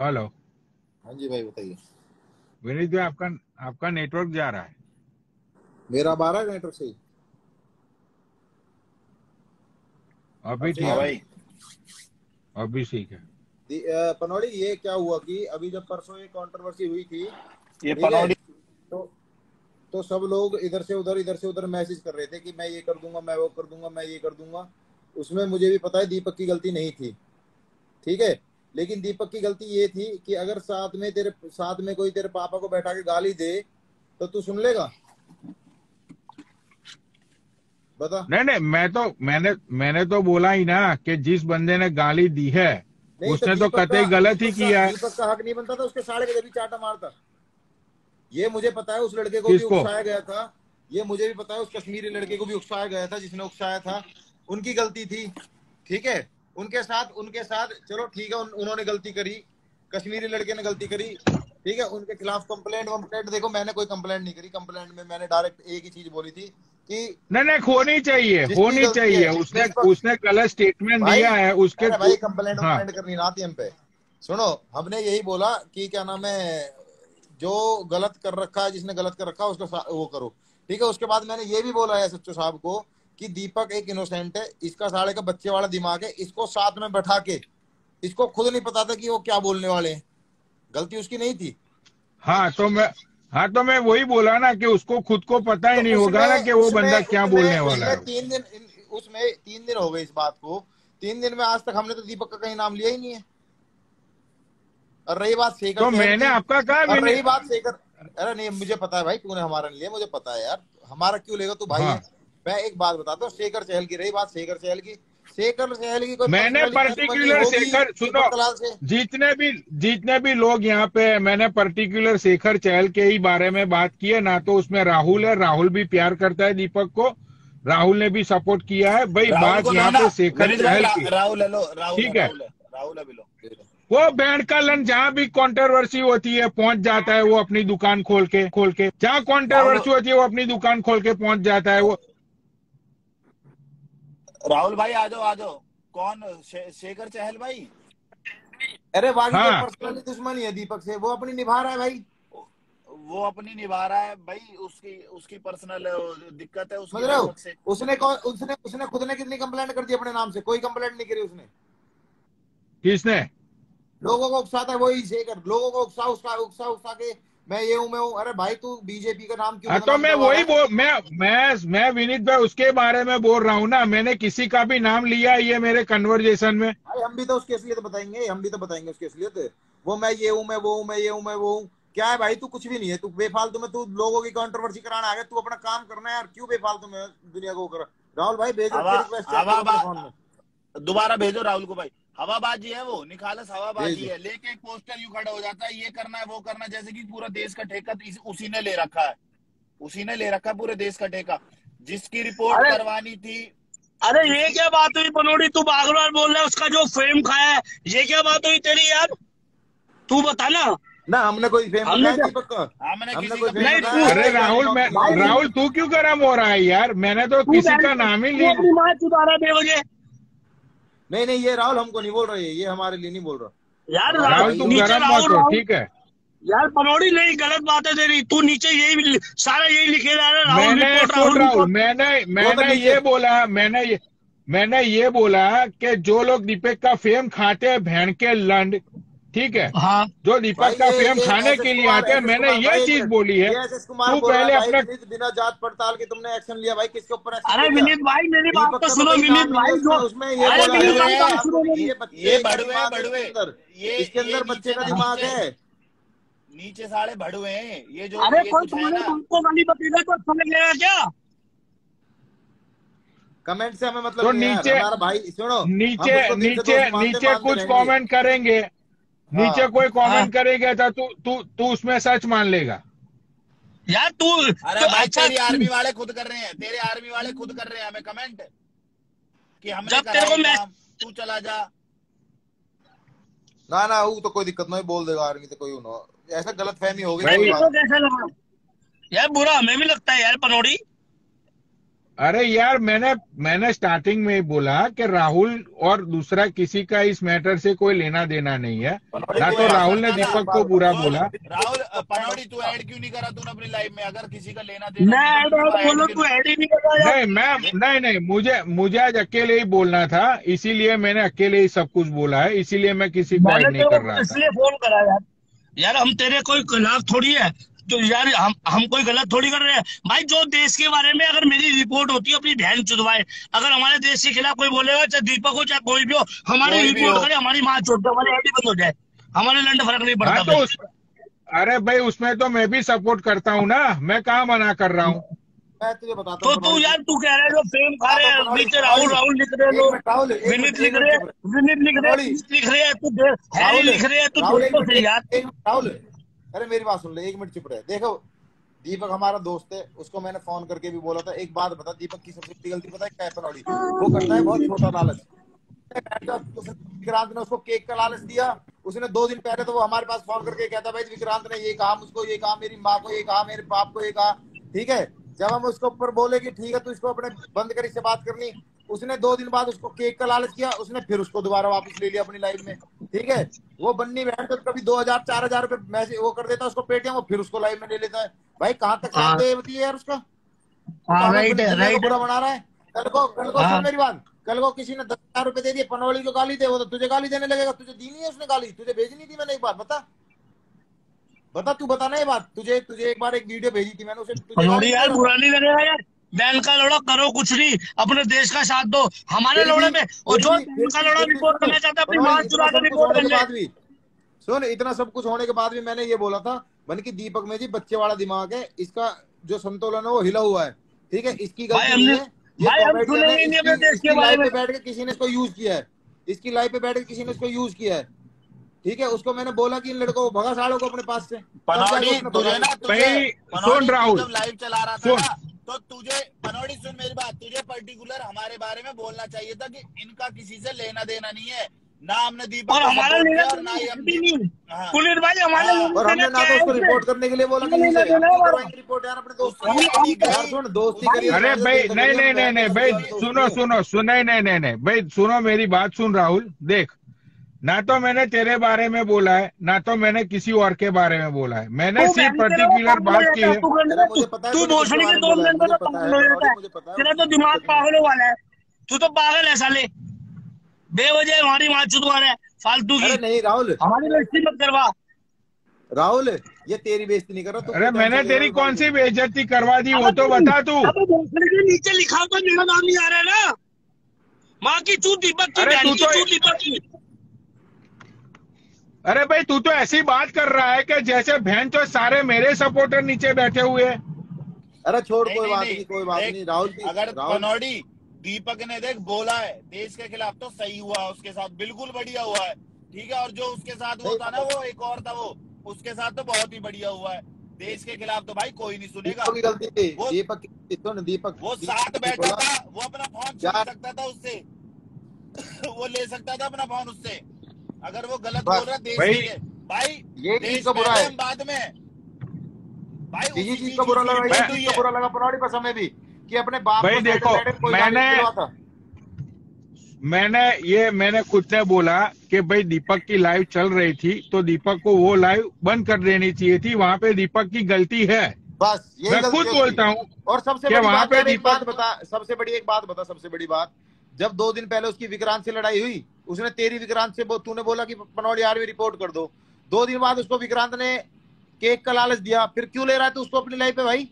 Hello. हाँ जी भाई बताइए। विनीत भाई, आपका आपका नेटवर्क जा रहा है। मेरा 12 नेटवर्क सही। अब अभी सही ठीक आ है। रहा है। अभी ठीक है। पनौड़ी ये क्या हुआ कि अभी जब परसों ये कंट्रोवर्सी हुई थी, ये ठीक है, पनौड़ी तो तो सब लोग इधर से उधर मैसेज कर रहे थे कि मैं ये कर दूंगा, मैं वो कर दूंगा, मैं ये कर दूंगा। उसमें मुझे भी पता है दीपक की गलती नहीं थी, ठीक है। लेकिन दीपक की गलती ये थी कि अगर साथ में कोई तेरे पापा को बैठा के गाली दे तो तू सुन लेगा? बता। नहीं नहीं, मैंने तो बोला ही ना कि जिस बंदे ने गाली दी है नहीं तो उसने तो कतई गलत ही किया है। दीपक का हक नहीं बनता था उसके साले के जब भी चाटा मारता। ये मुझे पता है, उस लड़के को भी किसको? उकसाया गया था। ये मुझे भी पता है, उस कश्मीरी लड़के को भी उकसाया गया था, जिसने उकसाया था। उनकी गलती थी, ठीक है। उनके साथ चलो ठीक है, उन्होंने गलती करी, कश्मीरी लड़के ने गलती करी, ठीक है। उनके खिलाफ कंप्लेंट देखो, मैंने कोई कंप्लेंट नहीं करी। कंप्लेंट में मैंने डायरेक्ट एक ही चीज बोली थी कि नहीं नहीं, जिसकी होनी गलती चाहिए। है उसने दीपक उसने गलत स्टेटमेंट भाई, दिया है उसके अरे भाई कंप्लेंट हाँ। करनी ना आती हम पे। सुनो, हमने यही बोला कि क्या नाम है, जो गलत कर रखा है, जिसने गलत कर रखा है उसको वो करो, ठीक है। उसके बाद मैंने ये भी बोला है सच्चो साहब को कि दीपक एक इनोसेंट है, इसका साले का बच्चे वाला दिमाग है, इसको साथ में बैठा के इसको खुद नहीं पता था कि वो क्या बोलने वाले हैं। गलती उसकी नहीं थी। हाँ तो मैं हाँ तो मैं वही बोला ना कि उसको खुद को पता तो ही नहीं होगा ना उसमें कि वो उसमें बंदा क्या बोलने उसमें वाला उसमें है। 3 दिन, उसमें 3 दिन हो गए इस बात को। 3 दिन में आज तक हमने तो दीपक का कहीं नाम लिया ही नहीं है। और रही बात शेखर तो चहल मैंने की, आपका कहा और रही विनीत। बात शेखर, अरे नहीं मुझे पता है भाई, तूने हमारा नहीं लिया, मुझे पता है यार। हमारा क्यों लेगा, तू भाई हाँ, है। मैं एक बात बताता हूँ, शेखर चहल की रही बात, शेखर चहल की कोई मैंने पर्सनली दुश्मनी पर्टिकुलर होगी शेखर सुनो, दीपक कलाल से? जितने भी लोग यहाँ पे, मैंने पर्टिकुलर शेखर चहल के ही बारे में बात की है ना। तो उसमें राहुल है, राहुल भी प्यार करता है दीपक को, राहुल ने भी सपोर्ट किया है भाई। राहुल बात को लो यहाँ ना पे शेखर विनीत भाई। चहल की, राहुल है, लो राहुल है, ठीक है। राहुल है, राहुल है बिलो। वो बैंड का लन जहाँ भी कंट्रोवर्सी होती है पहुंच जाता है वो अपनी दुकान खोल के जहाँ राहुल कंट्रोवर्सी होती है वो अपनी दुकान खोल के पहुंच जाता है वो। राहुल भाई आ जाओ, आ जाओ। कौन शेखर चहल भाई? अरे बाकी कोई हाँ पर्सनली दुश्मनी है दीपक से, वो अपनी निभा रहा है भाई। वो अपनी निभा रहा है भाई, उसकी उसकी पर्सनल दिक्कत है समझ उसकी रहे हो? दीपक से। उसने खुद ने कितनी कंप्लेंट कर दी अपने नाम से? कोई कंप्लेंट नहीं करी उसने। किसने? लोगों को उकसाता है वही शेखर, लोगों को उकसा के मैं ये हूं, मैं हूं। अरे भाई तू बीजेपी का नाम क्यों हाँ तो बदनाम मैं करवा रहा वही है? बोल मैं विनीत भाई उसके बारे में बोल रहा हूँ ना। मैंने किसी का भी नाम लिया ये मेरे कन्वर्जेशन में। भाई हम भी तो उसकी असलियत बताएंगे, हम भी तो बताएंगे उसकी असलियत। वो मैं ये हूं, मैं वो हूं, मैं ये हूं, मैं वो हूं। क्या है भाई, तू कुछ भी नहीं है। तू बेफालतू में तू लोगों की कंट्रोवर्सी कराने आ गया। तू अपना काम करना है यार, क्यों बेफालतू में दुनिया को कर। राहुल भाई भेज रखी हवा रिक्वेस्ट, चेक करो मेरे फोन में। हवाबाज दोबारा भेजो राहुल को भाई। हवाबाजी है वो, निखालस हवाबाजी भेज। है। लेके एक पोस्टर यूं खड़ा हो जाता है, ये करना है वो करना है, जैसे कि पूरा देश का ठेका उसी ने ले रखा है। उसी ने ले रखा है पूरे देश का ठेका। जिसकी रिपोर्ट अरे करवानी थी, अरे ये जिसकी क्या बात हुई पनोड़ी? तू बार बार बोल रहा है उसका जो फेम खाया है, ये क्या बात हुई तेरी यार? तू बता ना। ना हमने कोई फेम हमने रखा है क्या? दीपक का? हमने हमने किसी कोई का फेम फेम नहीं नहीं रखा तू। है? अरे हमने क्या राहुल, रिकॉर्ड किया है? राहुल तू क्यों गर्म हो रहा है यार? मैंने तो तू किसी का नाम ही तू ली। अपनी माँ चुदा रहा है बेवजह। नहीं नहीं, ये राहुल हमको नहीं बोल रहा है, ये हमारे लिए नहीं बोल रहा। यार हमारे राहुल भाई तुम है। नीचे गर्म मत राहुल हो, राहुल। ठीक है। यार पनौड़ी नहीं, गलत बात है तेरी। तू नीचे यही सारा यही लिखे जा रहा है, राहुल मैंने रिपोर्ट, सुन राहुल राहुल, रिपोर्ट। मैंने वो तो मैंने नीचे। ये बोला, मैंने ये बोला कि जो लोग दीपक का फेम खाते हैं भेड़ के लंड, ठीक है, हाँ जो भाई दीपक का फेम ये खाने के लिए आते हैं, एस एस मैंने कुमार ये भाई, एक चीज मिनट। बोली है। ये एस एस कुमार तू बोल रहा है पहले भाई, अपने विनीत बिना जांच पड़ताल के तुमने एक्शन लिया। भाई किसके ऊपर एक्शन अरे लिया? विनीत भाई मेरी बात दीपक तो का तो सुनो कहीं विनीत नाम नहीं लिया भाई उसमें। जो। उसमें ये अरे अरे बोला विनीत है भाई बात बड़वे, सुनो कि मेरी। ये ये बच्चे का बड़वे दिमाग है बड़वे, इसके ये अंदर बच्चे नीचे का दिमाग नीचे है। नीचे साले भड़वे हैं ये, जो अरे ये कोई कुछ है तुम्हारे ना। बाप को गाली बकेगा तो अच्छा लगेगा क्या? कमेंट से हमें मतलब तो नहीं है यार, नीचे हमारा भाई सुनो। हम नीचे उसको दिल से नीचे दोस्त नीचे मानते कुछ रहेंगे। कमेंट करेंगे, नीचे हाँ कोई हाँ कमेंट करेगा तो तू तू तू उसमें सच मान लेगा। यार तू अरे तो भाई अच्छा तेरी आर्मी वाले खुद कर रहे हैं, तेरे आर्मी वाले खुद कर रहे हैं हमें कमेंट कि हमने जब करा तेरे ये को मैं काम, तू चला जा। ना ना, वो तो कोई दिक्कत नहीं, बोल देगा आर्मी तो कोई उन्हों ऐसा गलत फहमी हो गई तो कोई भाई तेरे बात को नहीं। कैसा लगा? यार बुरा हमें भी लगता है यार पनौड़ी। अरे यार मैंने स्टार्टिंग में ही बोला कि राहुल और दूसरा किसी का इस मैटर से कोई लेना देना नहीं है। ना तो राहुल ने दीपक को बुरा बोला। राहुल पनौड़ी तू ऐड क्यों नहीं करा तूने अपनी लाइफ में? अगर किसी का लेना देना मैं ऐड बोलो तू ऐड ही नहीं कर रहा यार। नहीं मुझे आज अकेले ही बोलना था, इसीलिए मैंने अकेले ही सब कुछ बोला है, इसीलिए मैं किसी को ऐड नहीं कर रहा था। इसलिए फोन करा यार हम तेरे कोई खिलाफ थोड़ी है, तो यार हम कोई गलत थोड़ी कर रहे हैं भाई। जो देश के बारे में अगर मेरी रिपोर्ट होती है अपनी बहन चुदवाए, अगर हमारे देश के खिलाफ कोई बोलेगा, चाहे दीपक हो चाहे कोई भी हो, हमारी रिपोर्ट करे, हमारी माँ चोट दे, हमारी आईडी बंद हो जाए, हमारे लंड फर्क नहीं पड़ता। तो अरे भाई उसमें तो मैं भी सपोर्ट करता हूँ ना, मैं कहाँ मना कर रहा हूँ। मैं तुझे बताता हूँ तो तू यार तू कह रहा है जो फेम खा रहे हैं नीचे राहुल लिख रहे हैं लोग, विनीत लिख रहे हैं, लिख रहे हैं, तू हैरी लिख रहे हैं, तू दोस्तों से यार। राहुल अरे मेरी बात सुन ले, 1 मिनट चुप रहे। देखो दीपक हमारा दोस्त है, उसको मैंने फोन करके भी बोला था। एक बात बता, दीपक की सबसे बड़ी गलती पता है क्या है? पनौड़ी वो करता है बहुत छोटा लालच। विक्रांत ने उसको केक का लालच दिया, उसने 2 दिन पहले तो वो हमारे पास फोन करके कहता भाई विक्रांत ने ये कहा मुझको, ये कहा मेरी माँ को, ये कहा मेरे बाप को, ये कहा। ठीक है, जब हम उसके ऊपर बोले कि ठीक है तू इसको अपने बंद कर, इससे बात करनी, उसने 2 दिन बाद उसको केक का लालच किया, उसने फिर उसको दोबारा वापस ले लिया अपनी लाइफ में। ठीक है, वो बन्नी बहन तो कभी 2000-4000 रुपए मैसेज वो कर देता है उसको पेटीएम, वो फिर उसको लाइफ में ले लेता है। भाई कहाँ तक साथ दे यार उसका? राइट बुरा बना रहा है। कल को सुन मेरी बात, कल को किसी ने 10,000 रुपए दे दिए, पनौड़ी को गाली दे, वो तो तुझे गाली देने लगेगा। तुझे दी नहीं है उसने गाली? तुझे भेजनी थी मैंने? एक बार बता तू बताना ये बात। तुझे एक बार एक वीडियो भेजी थी मैंने, उसे यार बुरा नहीं लगेगा यार। बहन का लोड़ा करो कुछ नहीं, अपने देश का साथ दो, हमारे लोड़े में। और जो बहन का लोड़ा रिपोर्ट करना चाहता है अपनी माँ चुरा कर रिपोर्ट करने। सुन, इतना सब कुछ होने के बाद भी मैंने ये बोला था बन की दीपक में जी बच्चे वाला दिमाग है, इसका जो संतुलन है वो हिला हुआ है। ठीक है, इसकी गलती नहीं है। इसकी लाइफ पे बैठ के किसी ने इसको यूज किया है, इसकी लाइफ पे बैठ के किसी ने इसको यूज किया है। ठीक है, उसको मैंने बोला कि इन लड़कों को भगा साड़ों को अपने पास से। पनौड़ी तुझे ना सुन राहुल, जब लाइव चला रहा था ना, तो तुझे पनौड़ी सुन मेरी बात, तुझे पर्टिकुलर हमारे बारे में बोलना चाहिए था कि इनका किसी से लेना देना नहीं है। ना हमने दीपक और हमारा लेना और ना ही हम पुलिस भाई हमारे, और हमने ना तो उसको रिपोर्ट करने के लिए बोला कि रिपोर्ट यार अपने दोस्त यार सुन दोस्ती करिए। अरे भाई नहीं भाई सुनो नहीं भाई सुनो मेरी बात सुन राहुल। देख, ना तो मैंने तेरे बारे में बोला है, ना तो मैंने किसी और के बारे में बोला है। मैंने सिर्फ पर्टिकुलर बात की है। तू भोसड़ी के 2 मिनट में पागल हो जाता है, तेरा तो दिमाग पागलों वाला है। तू तो पागल है साले, बेवजह हमारी माँ चुदवा रहा है फालतू की। नहीं राहुल, हमारी बेइज्जती मत करवा। राहुल ये तेरी बेइज्जती नहीं कर रहा। अरे मैंने तेरी कौन सी बेइज्जती करवा दी वो तो बता तू। भोसड़ी के नीचे लिखा हुआ मेरा नाम नहीं आ रहा है ना, माँ की चूत दीपक की, बहन की चूत दीपक की। अरे भाई तू तो ऐसी बात कर रहा है कि जैसे बहन तो सारे मेरे सपोर्टर नीचे बैठे हुए। अरे छोड़, कोई बात नहीं राहुल। अगर पनौड़ी दीपक ने देख बोला है देश के खिलाफ तो सही हुआ, उसके साथ बिल्कुल बढ़िया हुआ है। ठीक है, और जो उसके साथ वो था ना, वो एक और था, वो उसके साथ तो बहुत ही बढ़िया हुआ है। देश के खिलाफ तो भाई कोई नहीं सुनेगा। दीपक वो साथ बैठा था, वो अपना फोन छीन सकता था उससे वो ले सकता था अपना फोन उससे। अगर वो गलत बोल रहा देश के लिए भाई, ये देश को बुरा है बाद में भाई, इसी चीज को बुरा लगा पनौड़ी पर समय भी कि अपने बाप भाई देखो, मैंने खुद ने बोला कि भाई दीपक की लाइव चल रही थी तो दीपक को वो लाइव बंद कर देनी चाहिए थी। वहाँ पे दीपक की गलती है, बस मैं खुद बोलता हूँ। और सबसे बड़ी बात, जब 2 दिन पहले उसकी विक्रांत से लड़ाई हुई, उसने तेरी विक्रांत से तूने बोला कि पनौड़ी आर्मी रिपोर्ट कर दो। 2 दिन बाद उसको विक्रांत ने केक का लालच दिया, फिर क्यों ले रहा है तू उसको अपनी लाइफ पे? भाई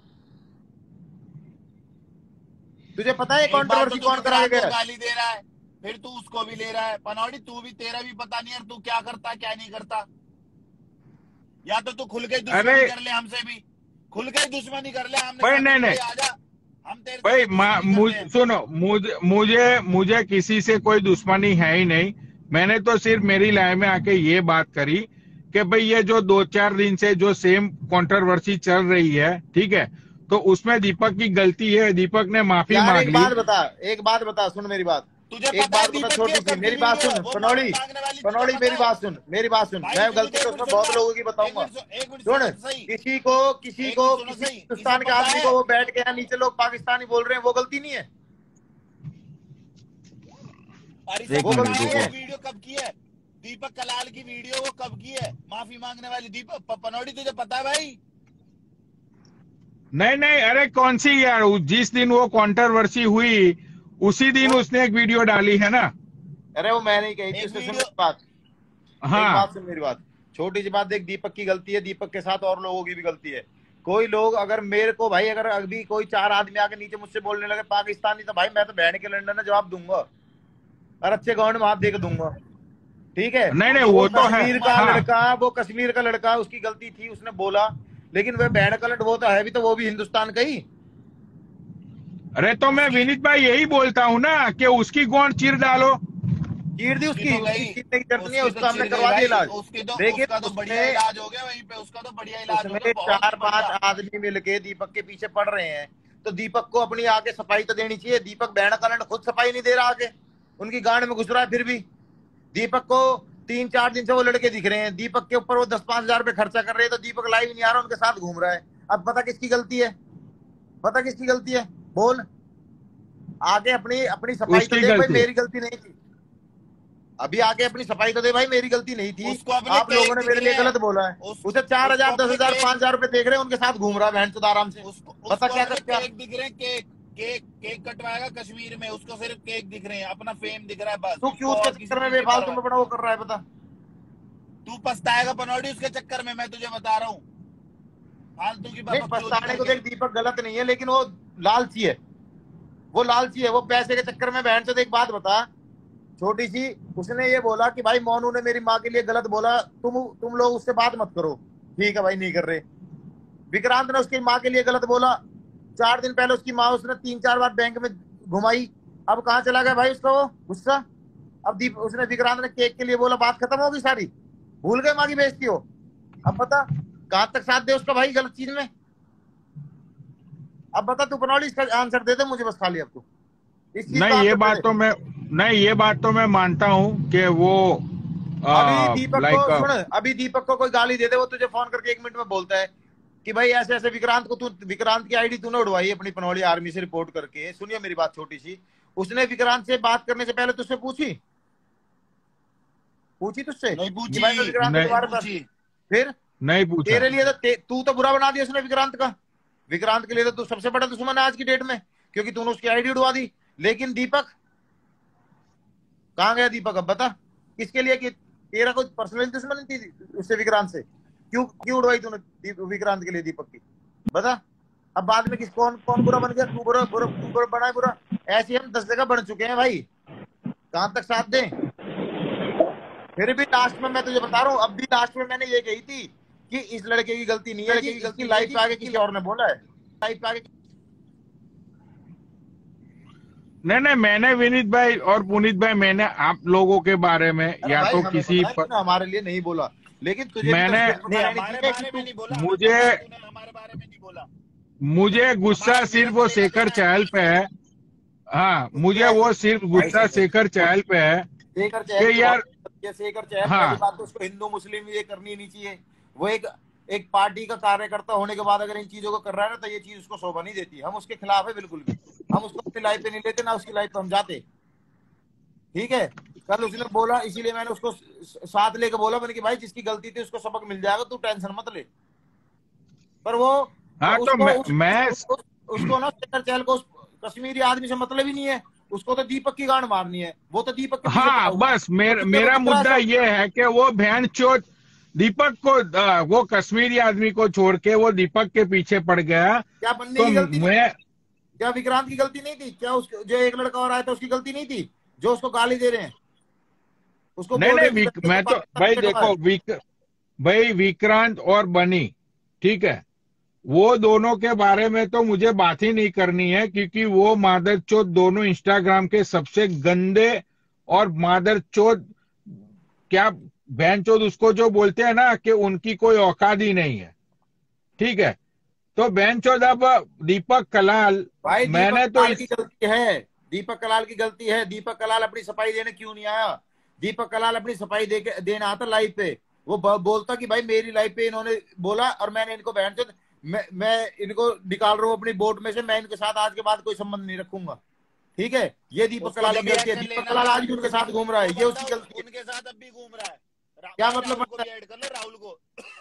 तुझे पता है कंट्रोवर्सी कौन करा गया? गाली दे रहा है, फिर तू उसको भी ले रहा है। पनौड़ी तू भी, तेरा भी पता नहीं है तू क्या करता क्या नहीं करता। या तो तू खुल के दुश्मनी कर ले हमसे भी, खुल के दुश्मनी कर ले। हमने नहीं आजा, हम तेरे भाई सुनो, मुझे किसी से कोई दुश्मनी है ही नहीं। मैंने तो सिर्फ मेरी लाइफ में आके ये बात करी कि भाई ये जो 2-4 दिन से जो सेम कंट्रोवर्सी चल रही है, ठीक है, तो उसमें दीपक की गलती है। दीपक ने माफी मांग ली। एक बात बता, सुन मेरी बात। तुझे एक पता है बात बता दीपक छोटी की सी, कब की मेरी बात वीडियो है? सुन वो पनौड़ी, माफी मांगने वाली तुझे पनौड़ी पता मेरी है? बात सुन, मेरी बात सुन, भाई मैं सुनो, गलती एक तो मिनट उसमें सुनो बहुत ना, लोगों की एक बताऊंगा। मिनट एक मिनट सुन, सुनो तो सही, किसी को एक मिनट सुनो किसी सही। इसे हिंदुस्तान के पता आदमी है, को वो बैठ के यहाँ नीचे लोग पाकिस्तानी बोल रहे हैं, वो गलती नहीं है? और इसे एक वो पता मिनट गलती है नहीं वो रुको। है? वीडियो कब की है? दीपक कलाल की वीडियो वो कब की है माफी मांगने वाली? दीपक पनौड़ी तुझे पता है भाई? नहीं नहीं, अरे कौन सी यार, जिस दिन वो कंट्रोवर्सी हुई उसी दिन वो उसने एक वीडियो डाली है ना। अरे वो मैंने ही कही थी एक उससे। सुन वीडियो, मेरी बात, एक हाँ। बात सुन मेरी बात, छोटी सी बात देख, दीपक की गलती है, दीपक के साथ और लोगों की भी गलती है। कोई लोग अगर मेरे को भाई, अगर अभी कोई 4 आदमी आके नीचे मुझसे बोलने लगे पाकिस्तानी, तो भाई मैं तो बहन के लंडन में जवाब दूंगा और अच्छे गवर्नमेंट में हाथ दे के दूंगा। ठीक है? नहीं नहीं, वो वो तो है। कश्मीर का हाँ, लड़का, वो कश्मीर का लड़का, उसकी गलती थी, उसने बोला, लेकिन वह बहन का लड़, वो तो है भी, तो वो भी हिंदुस्तान का ही। अरे तो मैं उसकी विनीत भाई यही बोलता हूँ ना कि उसकी गोंद चीर डालो। चीर दी उसकी उसकी, तो उसकी गई, चीरने की जरूरत नहीं है, उसकी तो उसका हमने चिर गई करवा दिया भाई, इलाज। उसकी तो, लेकिन उसका तो बढ़िया उसमें इलाज हो गया वहीं पे, उसका तो बढ़िया इलाज हो गया, उसमें बहुत चार ही पांच बढ़िया। आदमी मिलके दीपक के पीछे पड़ रहे हैं, तो दीपक को अपनी आगे सफाई तो देनी चाहिए। दीपक बहन का लड़ खुद सफाई नहीं दे रहा, आगे उनकी गांड में घुस रहा है। फिर भी दीपक को 3-4 दिन से वो लड़के दिख रहे हैं, दीपक के ऊपर वो 10-5 हजार रुपए खर्चा कर रहे हैं, तो दीपक लाइव नहीं आ रहा, उनके साथ घूम रहा है। अब पता किसकी गलती है? पता किसकी गलती है? बोल। आगे अपनी अपनी सफाई तो उसकी दे भाई, गलती। मेरी गलती नहीं थी। अभी आगे अपनी सफाई तो दे भाई, मेरी गलती नहीं थी। उसको अपने आप लोगों केक ने दिख मेरे लिए रहे हैं, गलत बोला है। उस उसे 4 हजार, उसको दस अपने हजार केक, 5 हजार रुपए देख रहे हैं, उनके साथ घूम रहा है बहन चोद आराम से। उसको बता उसको क्या अपने कर क्या? केक दिख रहे हैं, केक केक केक कटवाएगा कश्मीर में, उसको सिर्फ केक दिख रहे हैं, अपना फेम दिख रहा है बस, तू क्यों उसको उसके और किसी चक्कर में चीज की बेफालतू परवाह। में बड़ा वो कर रहा है? बता। तू पछताएगा पनौड़ी उसके चक्कर में, मैं तुझे बता रहा हूँ, फालतू की नहीं, बकचोदी पछताने को करके। देख, दीपक गलत नहीं है, लेकिन वो लालची है। वो लालची है, वो पैसे के चक्कर में। बहन चोद एक बात बता छोटी सी, उसने ये बोला कि भाई मोनू ने मेरी माँ के लिए गलत बोला, तुम लोग उससे बात मत करो। ठीक है भाई, नहीं कर रहे। विक्रांत ने उसकी माँ के लिए गलत बोला, 4 दिन पहले उसकी माँ उसने 3-4 बार बैंक में घुमाई। अब कहाँ चला गया भाई उसका वो गुस्सा? अब उसने विक्रांत ने केक के लिए बोला, बात खत्म होगी सारी, भूल गए माँ की बेइज्जती हो? अब बता कहां तक साथ दे उसका भाई गलत चीज में? अब बता तू पनौली, इसका आंसर दे दे मुझे बस खाली। अब तू इस चीज का नहीं ये आंसर दे बात दे। तो मैं, नहीं ये बात तो मैं मानता हूँ कि वो अभी दीपक को लाइक सुन, अभी दीपक को कोई गाली दे दे, वो तुझे फोन करके 1 मिनट में बोलता है कि भाई ऐसे ऐसे विक्रांत को, तू विक्रांत की आईडी तूने उड़वाई अपनी पनौली आर्मी से रिपोर्ट करके। सुनिए मेरी बात छोटी सी, उसने विक्रांत से बात करने से पहले तुझसे पूछी तुझसे नहीं कि पूछी, भाई मैं विक्रांत के नहीं, बारे में? पूछी। फिर नहीं पूछा। तेरे लिए तो तू तो बुरा बना दिया उसने विक्रांत का। विक्रांत के लिए तो तू सबसे बड़ा दुश्मन है आज की डेट में, क्योंकि तूने उसकी आईडी उड़वा दी। लेकिन दीपक कहाँ गया? दीपक अब बता किसके लिए? कि तेरा कोई पर्सनल दुश्मन थी उससे, विक्रांत से? क्यों क्यों उड़वाई तूने विक्रांत के लिए दीपक की? बता। अब बाद में कौन कौन बुरा बन गया? तू बुरा बुरा, तू बुरा बना है बुरा? ऐसे हम 10 जगह बन चुके हैं भाई, कहां तक साथ दें? फिर भी लास्ट में मैं तुझे बता रहा हूँ, अब भी लास्ट में मैंने ये कही थी कि इस लड़के की गलती नहीं है, कि इसकी लाइफ पे आगे किसी और ने बोला है। लाइफ पे आगे नहीं नहीं, मैंने विनीत भाई और पुनीत भाई, मैंने आप लोगों के बारे में अरे या भाई तो हमें किसी पता है तूने हमारे लिए नहीं बोला, लेकिन तुझे भी तो मैंने, स्टेटमेंट नहीं रहनी हमारे चाहिए बारे कि में तू। नहीं बोला, हमें मुझे पता है तूने हमारे बारे में नहीं बोला। मुझे गुस्सा हमारे सिर्फ लिए वो बोलेगा तो शेखर मैं चहल पे है। हाँ, मुझे वो सिर्फ भाई गुस्सा शेखर चहल पे है शेखर चहल कि यार, शेखर चहल, हाँ पहली बात तो उसको हिंदू मुस्लिम ये करनी नहीं चाहिए। वो एक पार्टी का कार्यकर्ता होने के बाद अगर इन चीजों को कर रहा है ना, तो ये चीज उसको शोभा नहीं देती। हम उसके खिलाफ है बिल्कुल भी, हम उसको अपनी लाइफ पे नहीं लेते, ना उसकी लाइफ पे हम जाते। ठीक है? कल उसने बोला, इसीलिए मैंने उसको साथ लेके बोला, मैंने कि भाई जिसकी गलती थी उसको सबक मिल जाएगा, तू टेंशन मत ले। पर वो हाँ, तो उसको ना शेखर चहल को कश्मीरी आदमी से मतलब ही नहीं है, उसको तो दीपक की गांड मारनी है। वो तो दीपक के पीछे पड़ा हाँ, हुआ है। बस तो मेरा मुद्दा ये है कि वो बहन चोद दीपक को, वो कश्मीरी आदमी को छोड़ के वो दीपक के पीछे पड़ गया। क्या बनने तो की गलती नहीं? मैं, क्या विक्रांत की गलती नहीं थी? क्या जो एक लड़का और आया था उसकी गलती नहीं थी जो उसको गाली दे रहे हैं? उसको नहीं बोल रहे नहीं, हैं मैं तो भाई देखो, भाई विक्रांत और बनी, ठीक है, वो दोनों के बारे में तो मुझे बात ही नहीं करनी है, क्योंकि वो मादरचोद दोनों इंस्टाग्राम के सबसे गंदे और मादरचोद, क्या बहनचोद उसको जो बोलते हैं ना कि उनकी कोई औकात ही नहीं है। ठीक है? तो बहनचोद अब दीपक कलाल, भाई मैंने दीपक तो कलाल की गलती है, दीपक कलाल की गलती है। दीपक कलाल अपनी सफाई देने क्यों नहीं आया? दीपक कलाल अपनी सफाई देने आता लाइव पे। वो बोलता कि भाई मेरी लाइव पे इन्होंने बोला और मैंने इनको बहन चोद, मैं इनको निकाल रहा हूँ अपनी बोर्ड में से, मैं इनके साथ आज के बाद कोई संबंध नहीं रखूंगा। ठीक है, ये दीपक उसको कलाल की जब भी गलती है। एक्शन दीपक लेना कलाल था, आज भी उनके साथ घूम रहा है, वो ये बंदा उसकी गलती है। उनके साथ अब भी घूम रहा है। क्या भाई मतलब राहुल को बनता भी ऐड कर लो, राहुल को।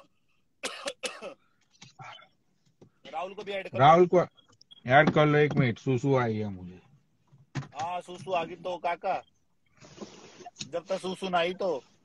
राहुल को भी ऐड कर लो। राहुल को ऐड कर लो। 1 मिनट, सुसु आई है मुझे। हाँ सुसु आ गई तो काका, जब तक सुसु ना आई तो